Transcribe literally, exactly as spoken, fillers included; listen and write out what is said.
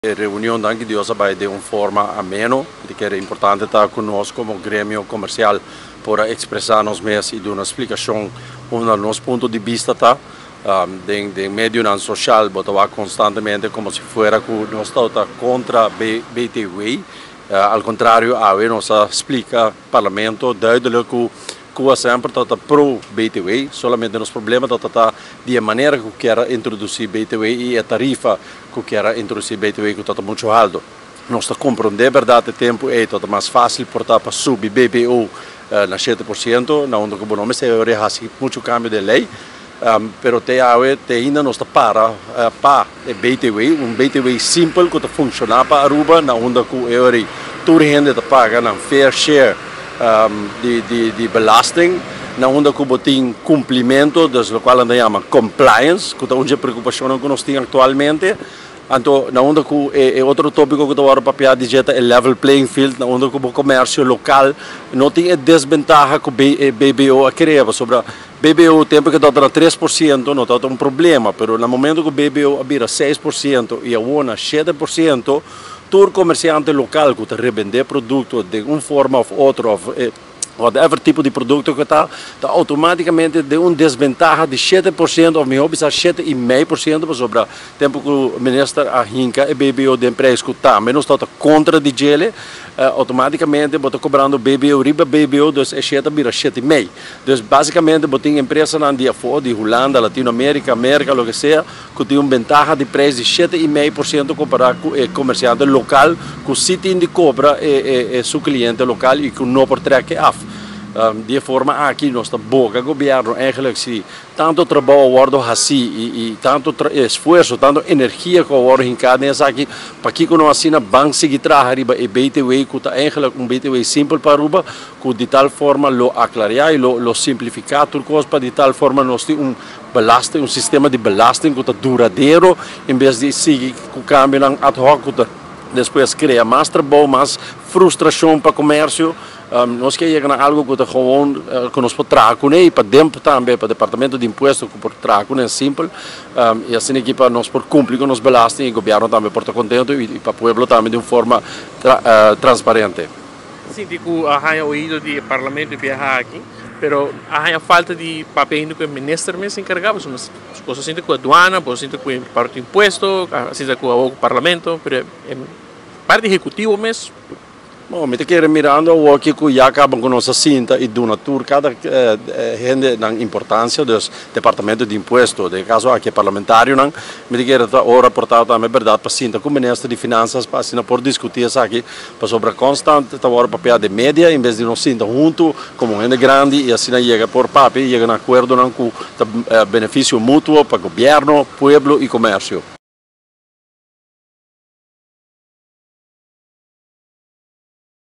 La reunión anche di oggi vai de una forma ameno, perché è importante estar conosco come gremio comercial para expressarnos mais e dar una explicación del nostro punto di vista tá, um, de, de medio social, botava constantemente come se fuera que nós estamos contra B T W. Uh, al contrario, a nos explica parlamento duidelijk que que sempre está pro B T W, solamente nos problemas está de maneira que quer introduzir B T W e a tarifa que quer introduzir B T W que está muito alto. Nós está compreender verdade o tempo é está mais fácil portar para subir B B O uh, na sete por cento, na onde que bom nome se há muito cambio de lei, um, pero te te ainda não está para uh, para B T W, um B T W simples que está funcionar para Aruba, na onde que eu toda gente está pagando um fair share Um, de, de, de belasting, na onde que tem cumprimento, das lo qual nós chamamos compliance, que é uma preocupação que nós temos atualmente. Então, na onde que é, é outro tópico que eu vou para dizer é level playing field, na onde que o comércio local não tem a desvantagem que o B B O cria. Sobre B B O, o tempo que está a três por cento, não está um problema, mas no momento que o B B O vira seis por cento e a ONA sete por cento, todo comerciante local que está revender produto de uma forma ou outra, whatever tipo de produto que está, está automaticamente de uma desvantagem de sete por cento, ou melhor, sete vírgula cinco por cento, sobre o tempo que o ministro arranca e B B O de empresa que está, menos está contra de ele, uh, automaticamente está cobrando B B O, riba B B O, então é sete vírgula sete por cento. Então, basicamente, tem empresas na dia fora, de Holanda, Latinoamérica, América, o que seja, que tem uma vantagem de preço de sete vírgula cinco por cento comparado com o comerciante local, que se tem de cobra é, é, é seu cliente local e que não pode trazer af. Um, de forma aqui nossa boca governo eigenlijk se tanto trabalho guardo assim e, e tanto esforço, tanto energia que guardo em cada nessa aqui para que quando assim na banca se traga riba e B T W que está eigenlijk um B T W simples para Aruba que de tal forma lo aclarar e lo, lo simplificar tudo coisa para de tal forma nós temos um belasting, um sistema de belasting que está duradouro em vez de seguir com cambio ad hoc que depois cria mais trabalho, mais frustração para o comércio. Um, nós queremos algo que gewoon uh, que nós podemos e para dentro também para o departamento de impostos que por trago é simples um, e assim aqui para nós por cumprir com os belasting e o governo também por estar contento e, e para o povo também de uma forma tra uh, transparente. Sim, digo, há ouído de parlamento de aqui, pero há falta de papel que o ministro me se encargava, são as coisas assim com a aduana, assim com o parte de imposto, assim com o parlamento, pero é parte executivo mesmo. Bom, me quero mirando o que já acabam com nossa cinta e do tour cada eh, gente na importância do departamento de imposto, de caso aqui parlamentário não, me quero ora portar também verdade para cinta com o ministro de finanças para assim por discutir isso aqui para sobre constante tá ora papel de média em vez de nós cinta junto como gente grande e assim chega por papel chega um acordo não com benefício mútuo para governo, povo e comércio.